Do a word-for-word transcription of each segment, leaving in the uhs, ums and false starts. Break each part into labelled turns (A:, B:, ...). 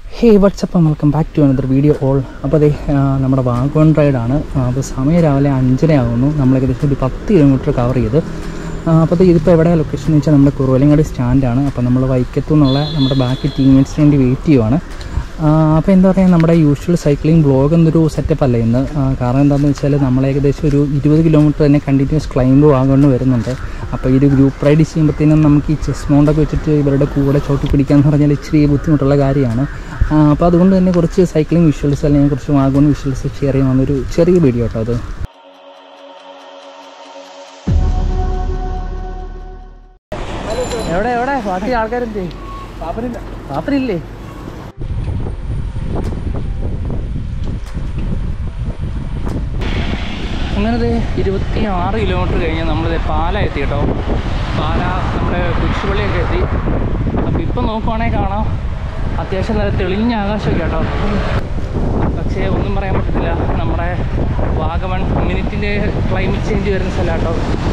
A: Hey what's up welcome back to another video all. അപ്പോൾ അതെ നമ്മുടെ വാഗോൺ റൈഡാണ്. അപ്പോൾ സമയം രാവിലെ അഞ്ചര ആകുന്നു. നമ്മൾ ഏകദേശം ഒരു പത്ത് കിലോമീറ്റർ കവർ ചെയ്ത്. അപ്പോൾ ഇതിപ്പോൾ എവിടെയാണ് ലൊക്കേഷൻ എന്ന് വെച്ചാൽ നമ്മുടെ കുറവലങ്ങാടി സ്റ്റാൻഡാണ്. അപ്പോൾ നമ്മൾ വൈക്കത്തു നിന്നുള്ള നമ്മുടെ ബാക്കി ടീംമേറ്റ്സിന് വേണ്ടി വെയിറ്റ് ചെയ്യുവാണ്. അപ്പോൾ എന്താ പറയുക, നമ്മുടെ യൂഷ്വൽ സൈക്ലിംഗ് ബ്ലോഗ് എന്നൊരു സെറ്റപ്പ് അല്ല ഇന്ന്. കാരണം എന്താണെന്ന് വെച്ചാൽ നമ്മൾ ഏകദേശം ഒരു ഇരുപത് കിലോമീറ്റർ തന്നെ കണ്ടിന്യൂസ് ക്ലൈംബ് വാഗോണ്ട് വരുന്നുണ്ട്. അപ്പോൾ ഈ ഒരു ഗ്രൂപ്പ് റൈഡ് ചെയ്യുമ്പോഴത്തേനും നമുക്ക് ഈ ചെസ് മൗണ്ടൊക്കെ വെച്ചിട്ട് ഇവരുടെ കൂടെ ചോട്ടി പിടിക്കാമെന്ന് പറഞ്ഞാൽ ഇച്ചിരി ബുദ്ധിമുട്ടുള്ള കാര്യമാണ്. അപ്പോൾ അതുകൊണ്ട് തന്നെ കുറച്ച് സൈക്ലിംഗ് വിഷ്വൽസ് അല്ലെങ്കിൽ കുറച്ച് വാഗോൺ വിഷ്വൽസ് ഷെയർ ചെയ്യാവുന്നൊരു ചെറിയ വീഡിയോ കേട്ടോ അത്. എവിടെ എവിടെ ബാക്കി ആൾക്കാരെന്തേ? പാപ്പനില്ല. പാപ്പനില്ലേ? അങ്ങനത് ഇരുപത്തി ആറ് കിലോമീറ്റർ കഴിഞ്ഞ് നമ്മളിത് പാല എത്തി കേട്ടോ. പാല നമ്മുടെ കുരിശുപള്ളിയൊക്കെ എത്തി. അപ്പോൾ ഇപ്പം നോക്കുവാണെങ്കിൽ കാണാം അത്യാവശ്യം നല്ല തെളിഞ്ഞ ആകാശമൊക്കെ കേട്ടോ. പക്ഷേ ഒന്നും പറയാൻ പറ്റത്തില്ല, നമ്മുടെ വാഗമൺ മിനിറ്റിൻ്റെ ക്ലൈമറ്റ് ചേഞ്ച് വരുന്ന സ്ഥലം കേട്ടോ.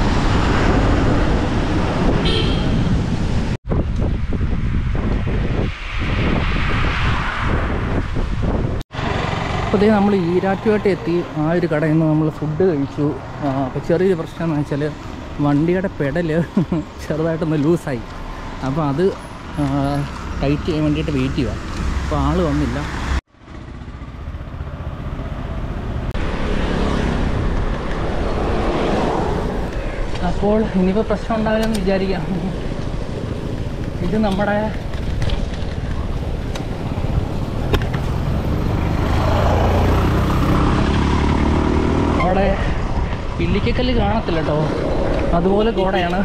A: അപ്പോൾ അതേ നമ്മൾ ഈരാറ്റുപേട്ട എത്തി. ആ ഒരു കടയിൽ നിന്ന് നമ്മൾ ഫുഡ് കഴിച്ചു. അപ്പോൾ ചെറിയൊരു പ്രശ്നം എന്ന് വെച്ചാൽ വണ്ടിയുടെ പെഡല് ചെറുതായിട്ടൊന്ന് ലൂസായി. അപ്പോൾ അത് ടൈറ്റ് ചെയ്യാൻ വേണ്ടിയിട്ട് വെയിറ്റ് ചെയ്യുക. അപ്പോൾ ആൾ വന്നില്ല. അപ്പോൾ ഇനിയിപ്പോൾ പ്രശ്നം ഉണ്ടാവില്ലെന്ന് വിചാരിക്കാം. ഇത് നമ്മുടെ അവിടെ ഇല്ലിക്കക്കല്ല് കാണത്തില്ല കേട്ടോ, അതുപോലെ കോടയാണ്.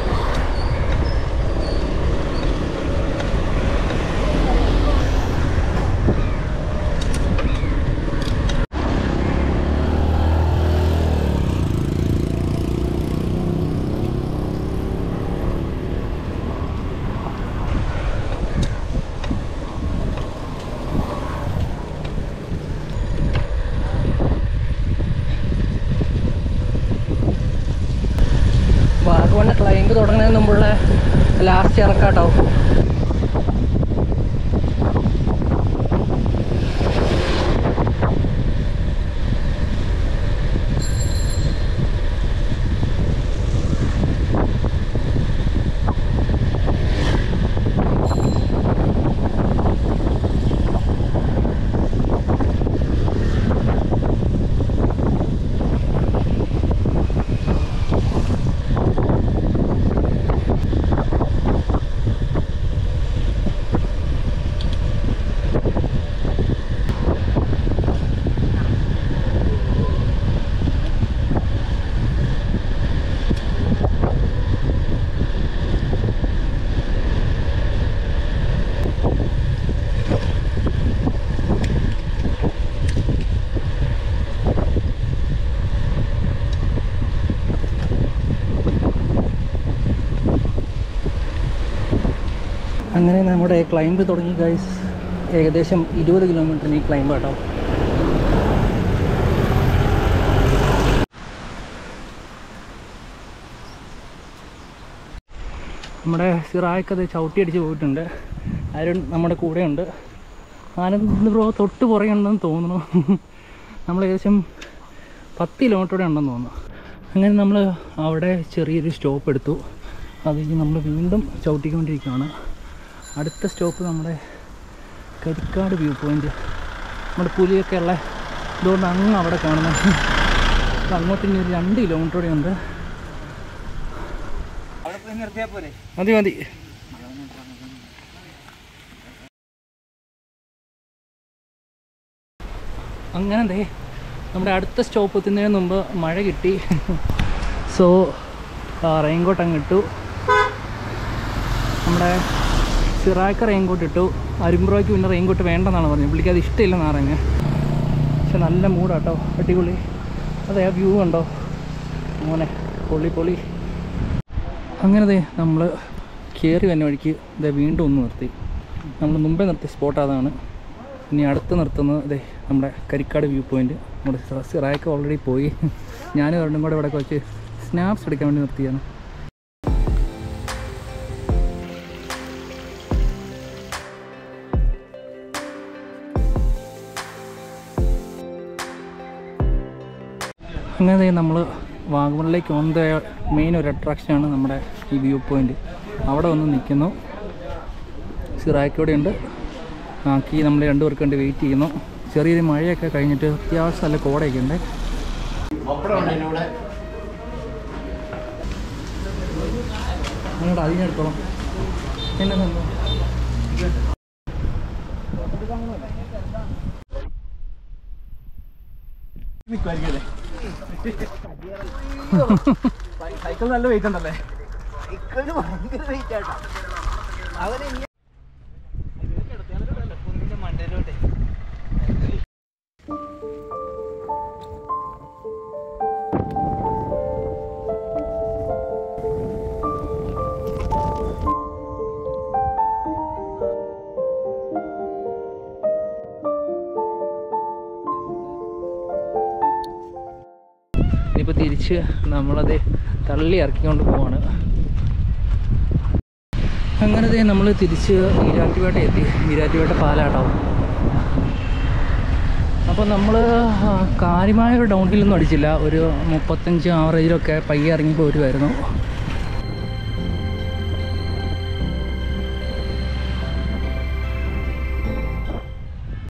A: വാഗമൺ ക്ലൈംബ് തുടങ്ങുന്നതിന് മുമ്പുള്ള ലാസ്റ്റ് ഇറക്കാട്ടോ. അങ്ങനെ നമ്മുടെ ക്ലൈംബ് തുടങ്ങി ഗൈസ്. ഏകദേശം ഇരുപത് കിലോമീറ്ററിന് ഈ ക്ലൈംബ് കേട്ടോ. നമ്മുടെ സിറായ്ക്കത് ചവിട്ടി അടിച്ച് പോയിട്ടുണ്ട്. അരുൺ നമ്മുടെ കൂടെയുണ്ട്. ആനന്ദ് ബ്രോ തൊട്ട് പുറയുണ്ടെന്ന് തോന്നുന്നു. നമ്മൾ ഏകദേശം പത്ത് കിലോമീറ്റർ ഉണ്ടെന്ന് തോന്നുന്നു. അങ്ങനെ നമ്മൾ അവിടെ ചെറിയൊരു സ്റ്റോപ്പ് എടുത്തു. അത് കഴിഞ്ഞ് നമ്മൾ വീണ്ടും ചവിട്ടിക്കൊണ്ടിരിക്കുകയാണ്. അടുത്ത സ്റ്റോപ്പ് നമ്മുടെ കരിക്കാട് വ്യൂ പോയിൻ്റ്. നമ്മുടെ പുലിയൊക്കെ ഉള്ള ഇതുകൊണ്ട് അങ്ങ് അവിടെ കാണുന്നത്. അങ്ങോട്ട് ഇനി ഒരു രണ്ട് കിലോമീറ്റർ കൂടെ ഉണ്ട്. മതി മതി. അങ്ങനെ ദേ നമ്മുടെ അടുത്ത സ്റ്റോപ്പ് എത്തുന്നതിന് മുമ്പ് മഴ കിട്ടി. സോ റെയിൻകോട്ട് അങ്ങ് ഇട്ടു. നമ്മുടെ സിറായ്ക്ക് റെയിൻകോട്ട് ഇട്ടു. അരുമ്പ്രോയ്ക്ക് പിന്നെ റെയിൻകോട്ട് വേണ്ടെന്നാണ് പറഞ്ഞത്. പുള്ളിക്ക് അത് ഇഷ്ടമില്ലെന്ന് പറഞ്ഞ്. പക്ഷെ നല്ല മൂടാട്ടോ, അടിപൊളി. അതെ ആ വ്യൂ കണ്ടോ അങ്ങനെ പൊളി പൊളി. അങ്ങനെ നമ്മൾ കയറി വന്ന വഴിക്ക് ഇതേ വീണ്ടും ഒന്ന് നിർത്തി. നമ്മൾ മുമ്പേ നിർത്തിയ സ്പോട്ട് അതാണ്. ഇനി അടുത്ത് നിർത്തുന്നത് ഇതേ നമ്മുടെ കരിക്കാട് വ്യൂ പോയിൻറ്റ്. നമ്മുടെ സിറായ്ക്ക് ഓൾറെഡി പോയി. ഞാനും രണ്ടും കൂടെ ഇവിടെ വെച്ച് സ്നാപ്സ് എടുക്കാൻ വേണ്ടി നിർത്തിയാണ്. അങ്ങനെ നമ്മൾ വാഗമണിലേക്ക് വന്ന മെയിൻ ഒരു അട്രാക്ഷനാണ് നമ്മുടെ ഈ വ്യൂ പോയിൻ്റ്. അവിടെ വന്ന് നിൽക്കുന്നു. സിറായ്ക്കൂടെ ഉണ്ട്. ആക്കി നമ്മൾ രണ്ടുപേർക്ക് വേണ്ടി വെയിറ്റ് ചെയ്യുന്നു. ചെറിയൊരു മഴയൊക്കെ കഴിഞ്ഞിട്ട് അത്യാവശ്യം നല്ല കോടയൊക്കെ ഉണ്ട്. അങ്ങോട്ട് അതിനടുത്തോളം എന്നാ സംഭവം സൈക്കിൾ നല്ല വെയിറ്റ് ഉണ്ടല്ലേ? സൈക്കിളിന് ഭയങ്കര വെയിറ്റ് ആട്ടോ. മണ്ടയിലോട്ടെ ഇനിയിപ്പോൾ തിരിച്ച് നമ്മളത് തള്ളി ഇറക്കിക്കൊണ്ട് പോവാണ്. അങ്ങനത്തെ നമ്മൾ തിരിച്ച് ഈരാറ്റുപേട്ട എത്തി. ഈരാറ്റുപേട്ട പാലാട്ടാവും. അപ്പോൾ നമ്മൾ കാര്യമായ ഒരു ഡൗൺ ഹില്ലൊന്നും അടിച്ചില്ല. ഒരു മുപ്പത്തഞ്ച് ആവറേജിലൊക്കെ പയ്യെ ഇറങ്ങി പോരുമായിരുന്നു.